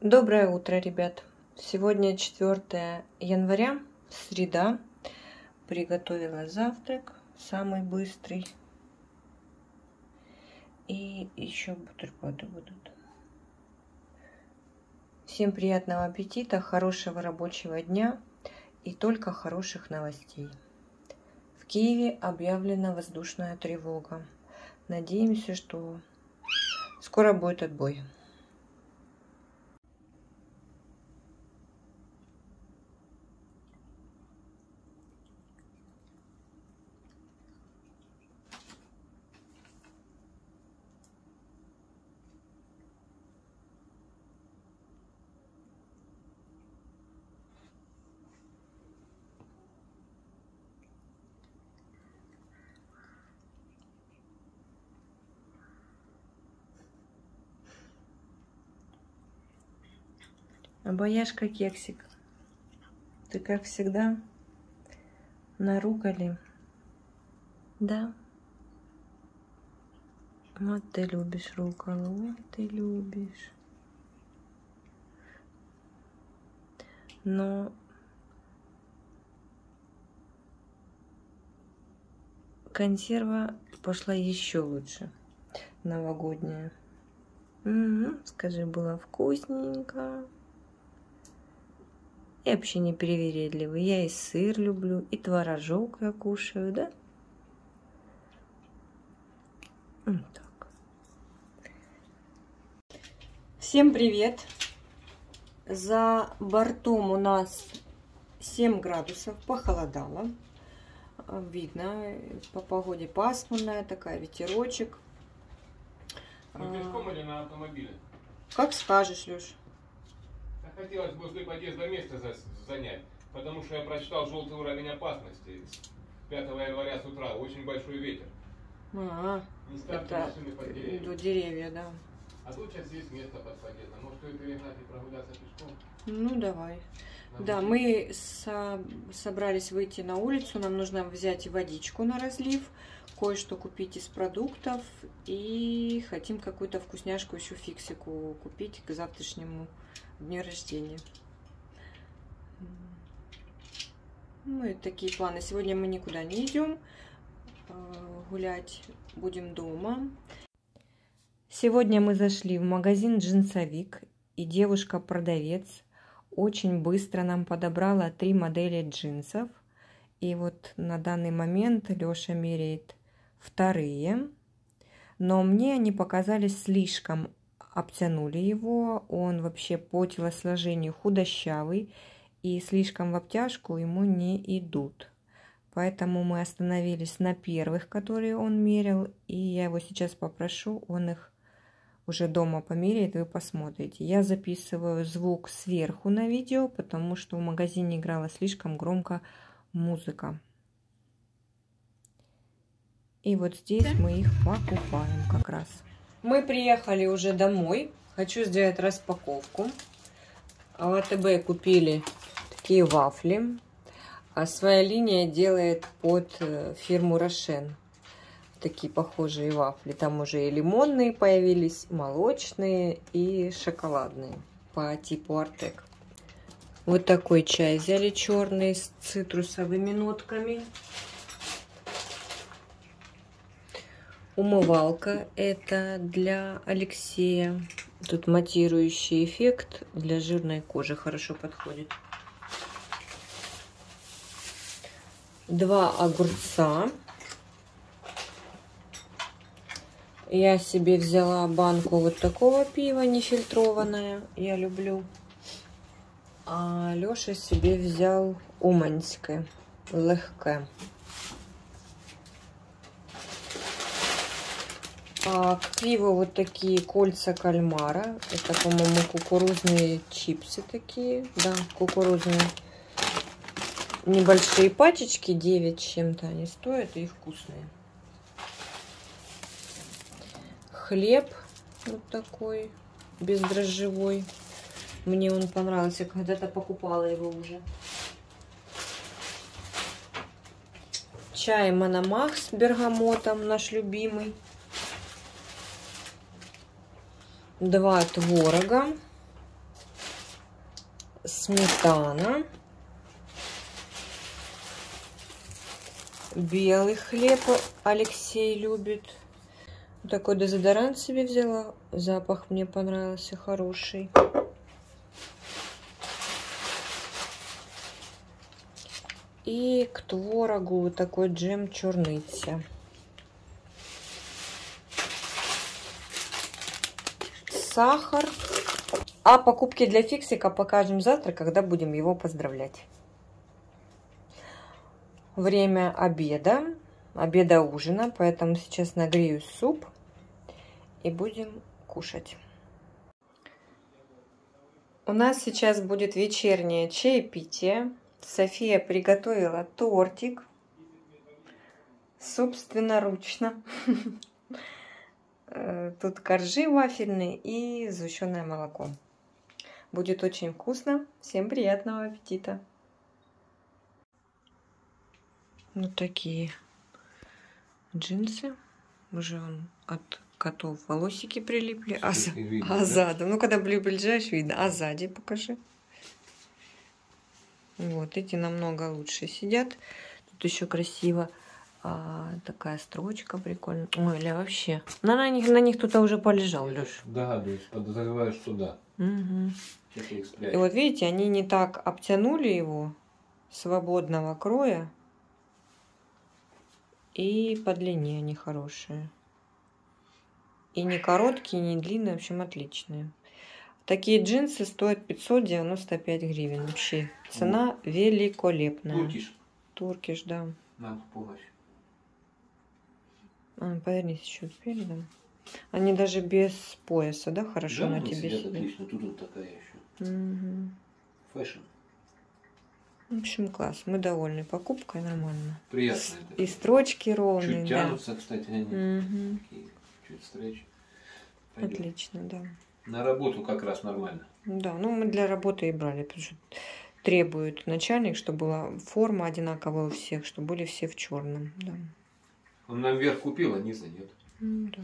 Доброе утро, ребят! Сегодня 4 января, среда. Приготовила завтрак, самый быстрый. И еще бутерброды будут. Всем приятного аппетита, хорошего рабочего дня и только хороших новостей. В Киеве объявлена воздушная тревога. Надеемся, что скоро будет отбой. Обаяшка кексик, ты как всегда на руколе, да? Вот ты любишь руколу, вот ты любишь. Но консерва пошла еще лучше, новогодняя. Скажи, было вкусненько. Я вообще не привередливый. Я и сыр люблю, и творожок я кушаю, да? Так. Всем привет! За бортом у нас 7 градусов, похолодало. Видно, по погоде пасмурная, такая ветерочек. Мы пешком или на автомобиле? Как скажешь, Леш. Хотелось возле подъезда место занять, потому что я прочитал желтый уровень опасности. 5 января с утра очень большой ветер. Не ставьте машины под деревья. До деревья, да. А тут сейчас есть место под подъездом. Может, ее перегнать и прогуляться пешком? Ну, давай. Да, мы собрались выйти на улицу. Нам нужно взять водичку на разлив, кое-что купить из продуктов. И хотим какую-то вкусняшку, еще фиксику купить к завтрашнему дню рождения. Ну и такие планы. Сегодня мы никуда не идем гулять, будем дома. Сегодня мы зашли в магазин «Джинсовик», и девушка-продавец очень быстро нам подобрала 3 модели джинсов. И вот на данный момент Леша меряет вторые. Но мне они показались слишком, обтянули его. Он вообще по телосложению худощавый, и слишком в обтяжку ему не идут. Поэтому мы остановились на первых, которые он мерил. И я его сейчас попрошу, он их уже дома померяет, вы посмотрите. Я записываю звук сверху на видео, потому что в магазине играла слишком громко музыка. И вот здесь мы их покупаем как раз. Мы приехали уже домой. Хочу сделать распаковку. В АТБ купили такие вафли. А своя линия делает под фирму Рошен. Такие похожие вафли. Там уже и лимонные появились, молочные и шоколадные по типу Артек. Вот такой чай взяли, черный, с цитрусовыми нотками. Умывалка, это для Алексея. Тут матирующий эффект, для жирной кожи хорошо подходит. 2 огурца. Я себе взяла банку вот такого пива, нефильтрованное, я люблю. А Леша себе взял уманське, легке. А к пиву вот такие кольца кальмара. Это, по-моему, кукурузные чипсы такие. Да, кукурузные. Небольшие пачечки, 9 чем-то они стоят и вкусные. Хлеб вот такой, бездрожжевой. Мне он понравился, когда-то покупала его уже. Чай Мономах с бергамотом, наш любимый. 2 творога. сметана, белый хлеб Алексей любит. Такой дезодорант себе взяла, запах мне понравился, хороший. И к творогу вот такой джем чорниця. Сахар. А покупки для Фиксика покажем завтра, когда будем его поздравлять. Время обеда-ужина, поэтому сейчас нагрею суп и будем кушать. У нас сейчас будет вечернее чаепитие. София приготовила тортик собственноручно. Тут коржи вафельные и сгущенное молоко. Будет очень вкусно. Всем приятного аппетита. Вот такие джинсы. Уже от котов волосики прилипли. А сзади, ну когда приближаешь, видно. А сзади покажи. Вот эти намного лучше сидят. Тут еще красиво такая строчка прикольная. Ой, или вообще. На них кто-то уже полежал, Леш. Догадываюсь, подозреваю, что да. Угу. И вот видите, они не так обтянули его, свободного кроя. И по длине они хорошие. И не короткие, не длинные, в общем, отличные. Такие джинсы стоят 595 гривен. Вообще цена великолепная. Туркиш. Туркиш, да. Надо помощь. Повернись еще передом. Они даже без пояса, да, хорошо да, на тебе сидят. Отлично, тут вот такая еще. Угу. Фэшн. В общем, класс. Мы довольны покупкой, нормально. Приятно. И строчки ровные. Чуть тянутся, да. Кстати, они. Угу. Такие, чуть стретч. Отлично, да. На работу как раз нормально. Да, ну мы для работы и брали, потому что требует начальник, чтобы была форма одинаковая у всех, чтобы были все в черном. Да. Он нам верх купил, а низа нет. Да.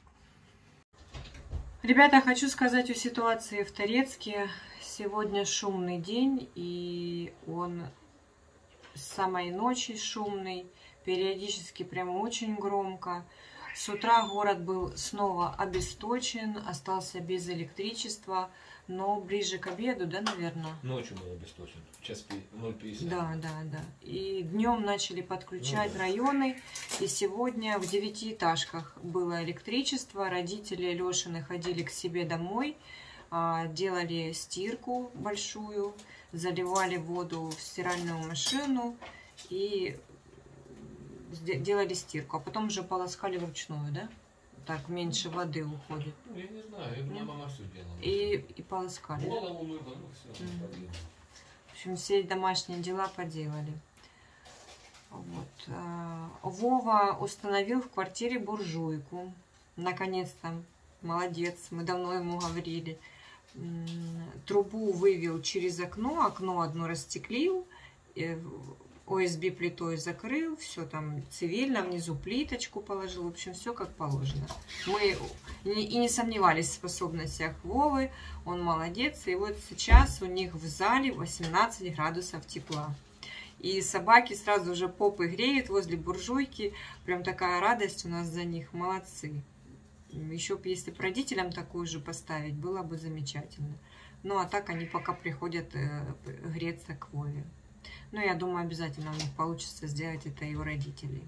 Ребята, хочу сказать о ситуации в Торецке. Сегодня шумный день, и он с самой ночи шумный, периодически прям очень громко. С утра город был снова обесточен, остался без электричества, но ближе к обеду, да, наверное? Nочью был обесточен, час 0:50. Да. И днем начали подключать районы, и сегодня в 9-этажках было электричество, родители Лешины ходили к себе домой, делали стирку большую, заливали воду в стиральную машину и делали стирку, а потом уже полоскали вручную, да? Так меньше воды уходит. Ну, я не знаю, я думаю, мама все делала. И полоскали. Голову мыла, ну все. В общем, все домашние дела поделали. Вот. Вова установил в квартире буржуйку. Наконец-то. Молодец. Мы давно ему говорили. Трубу вывел через окно. Окно одно расстеклил. ОСБ плитой закрыл, все там цивильно, внизу плиточку положил, в общем, все как положено. Мы и не сомневались в способностях Вовы, он молодец, и вот сейчас у них в зале 18 градусов тепла. И собаки сразу же попы греют возле буржуйки, прям такая радость у нас за них, молодцы. Еще бы, если бы родителям такую же поставить, было бы замечательно. Ну, а так они пока приходят греться к Вове. Но я думаю, обязательно у них получится сделать это и у родителей.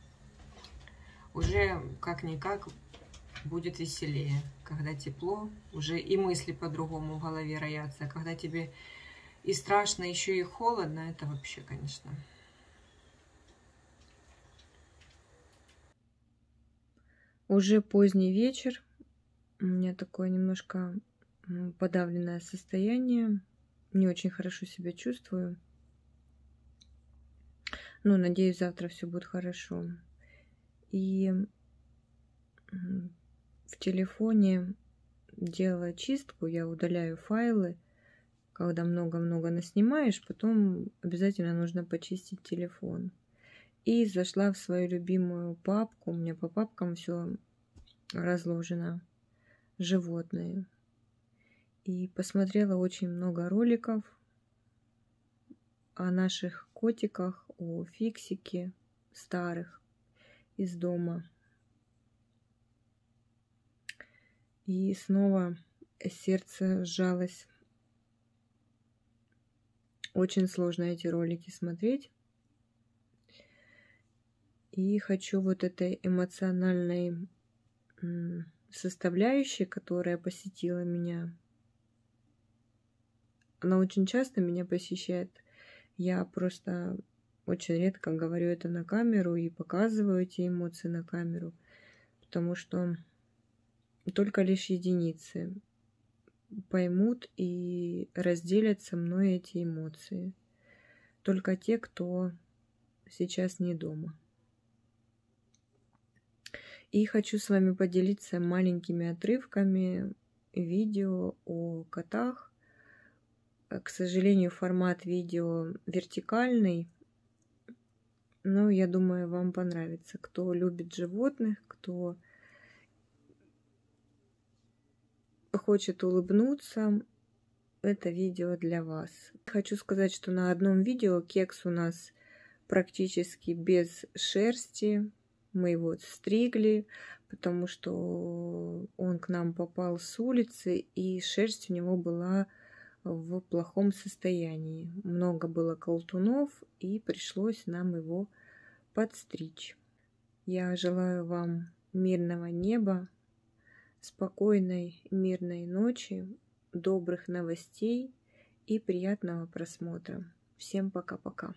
Уже как-никак будет веселее, когда тепло, уже и мысли по-другому в голове роятся. Когда тебе и страшно, еще и холодно, это вообще, конечно. Уже поздний вечер. У меня такое немножко подавленное состояние. Не очень хорошо себя чувствую. Ну, надеюсь, завтра все будет хорошо. И в телефоне делала чистку, я удаляю файлы. Когда много-много наснимаешь, потом обязательно нужно почистить телефон. И зашла в свою любимую папку. У меня по папкам все разложено. Животные. И посмотрела очень много роликов о наших котиках, о Фиксике старых из дома. И снова сердце сжалось. Очень сложно эти ролики смотреть. И хочу вот этой эмоциональной составляющей, которая посетила меня. Она очень часто меня посещает. Я просто очень редко говорю это на камеру и показываю эти эмоции на камеру, потому что только лишь единицы поймут и разделят со мной эти эмоции. Только те, кто сейчас не дома. И хочу с вами поделиться маленькими отрывками видео о котах. К сожалению, формат видео вертикальный, но я думаю, вам понравится. Кто любит животных, кто хочет улыбнуться, это видео для вас. Хочу сказать, что на одном видео Кекс у нас практически без шерсти. Мы его стригли, потому что он к нам попал с улицы, и шерсть у него была в плохом состоянии. Много было колтунов, и пришлось нам его подстричь. Я желаю вам мирного неба, спокойной мирной ночи, добрых новостей и приятного просмотра. Всем пока-пока.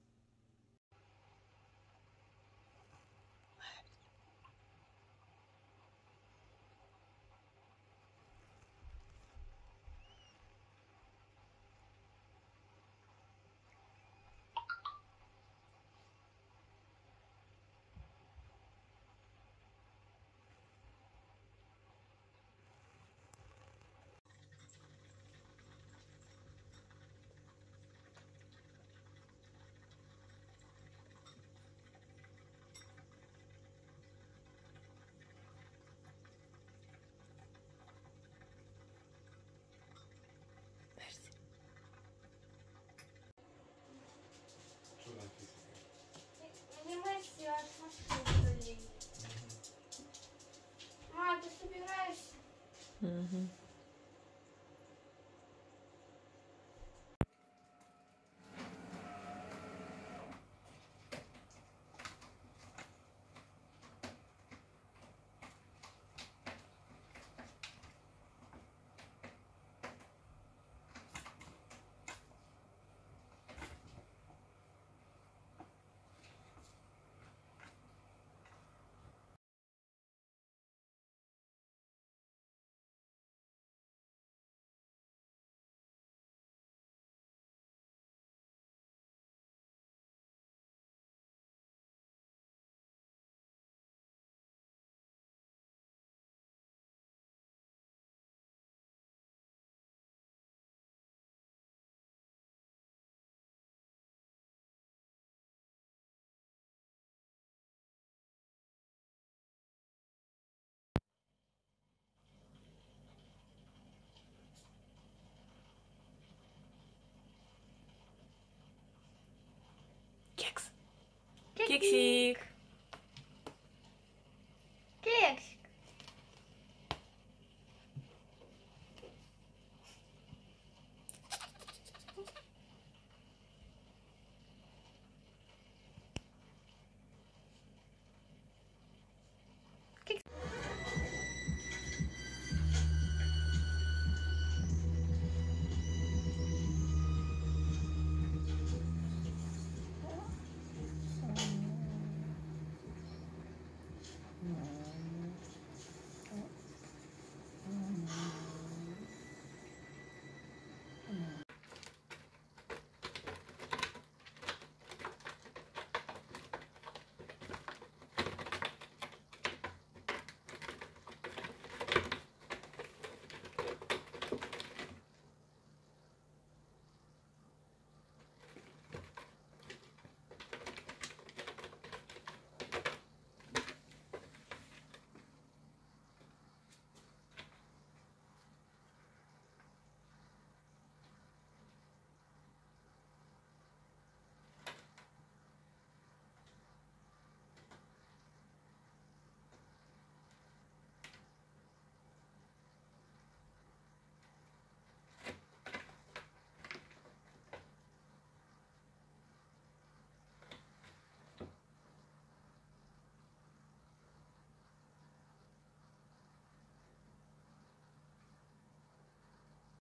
Мама, ты собираешься? Угу. Кекс. Кексик.